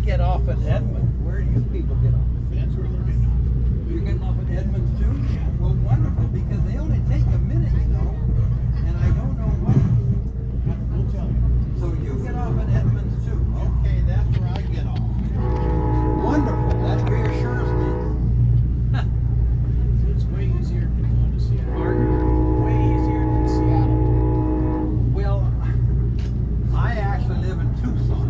get off at Edmonds. Where do you people get off? That's where we're getting off. You're getting off at Edmonds too? Well, wonderful, because they only take a minute, you know, and I don't know what. We'll tell you. So you get off at Edmonds too? Okay, that's where I get off. Wonderful, that reassures me. It's way easier than going to Seattle. Pardon? Way easier than Seattle. Well, I actually live in Tucson.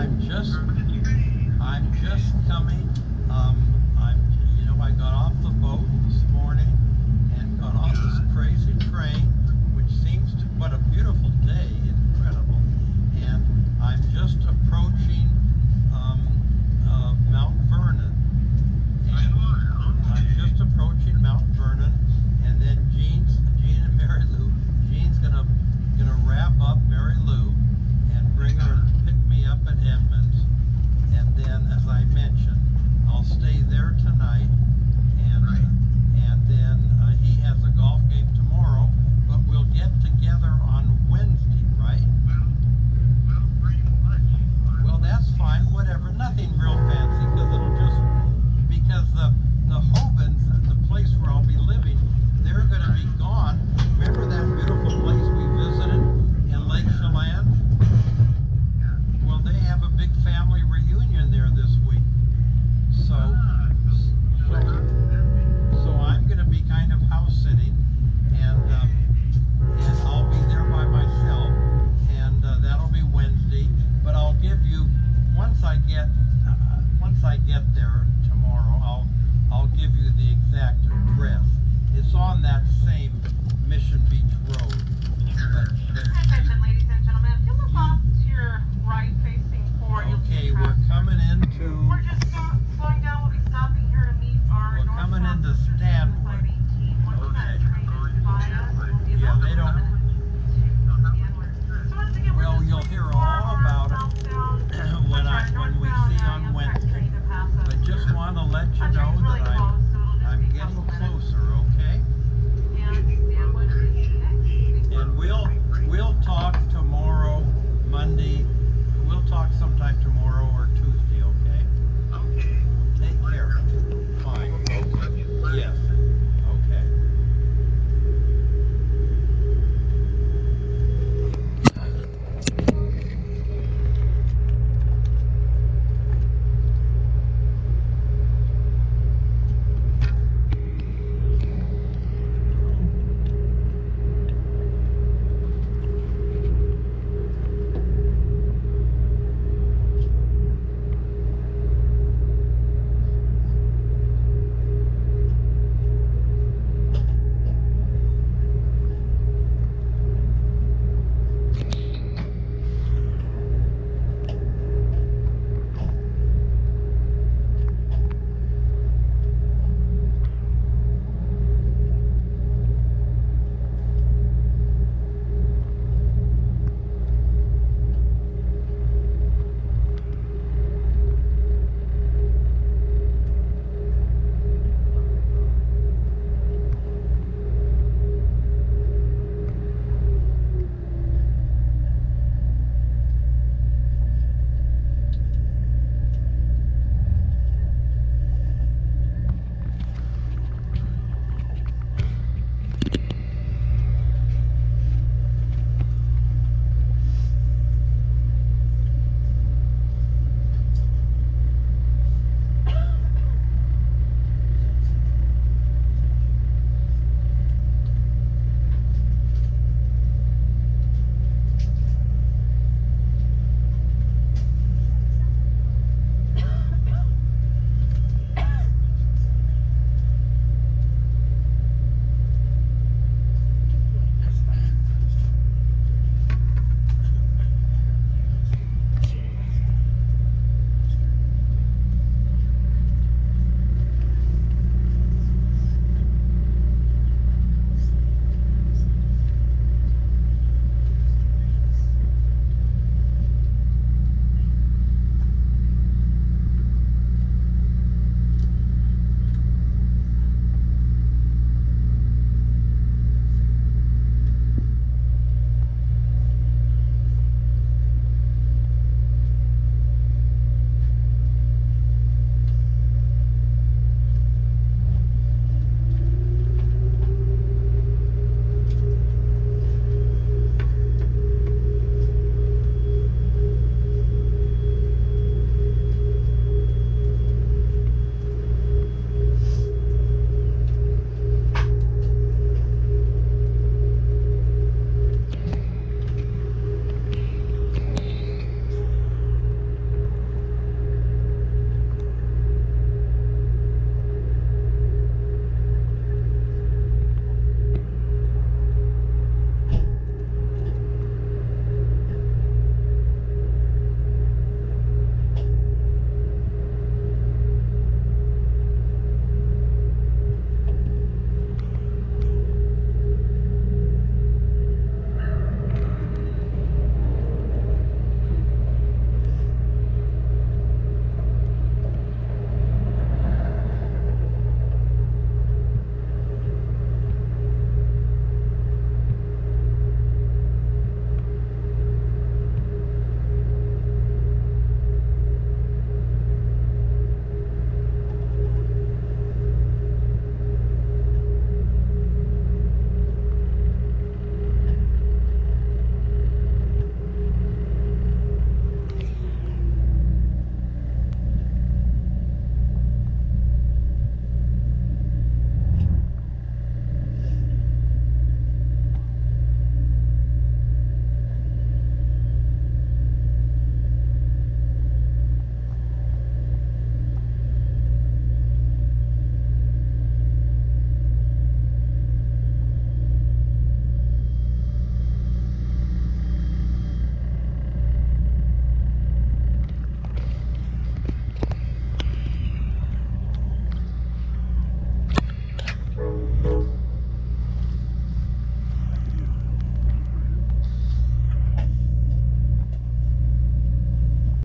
I'm just coming. I got off the boat this morning and got off this crazy train, which seems to, what a beautiful day, incredible. And I'm just approaching Mount Vernon. And I'm just approaching Mount Vernon, and then Jean and Mary Lou. Jean's gonna wrap up Mary Lou and bring her and pick me up at Edmonds. And then, as I mentioned, I'll stay there tonight, and then he has a golf game tomorrow, but we'll get together on Wednesday, right? Well, pretty much. Well, that's fine, whatever, nothing real fancy, because the Hobans, the place where I'll be living, they're going to be gone. Remember that beautiful place we visited in Lake Chelan? Well, they have a big family reunion there this week. So I'm going to be kind of house sitting, and I'll be there by myself, and that'll be Wednesday. But I'll give you, once I get there tomorrow, I'll give you the exact address. It's on that same Mission Beach Road. Attention, ladies and gentlemen. Feel the off to your right facing forward. Okay, we're coming into. We're just slowing down. We'll be stopping here to meet our. We're coming into Stanwood. Okay. Yeah, they don't. Well, you'll hear all about it when we see on Wednesday. But just want to let you know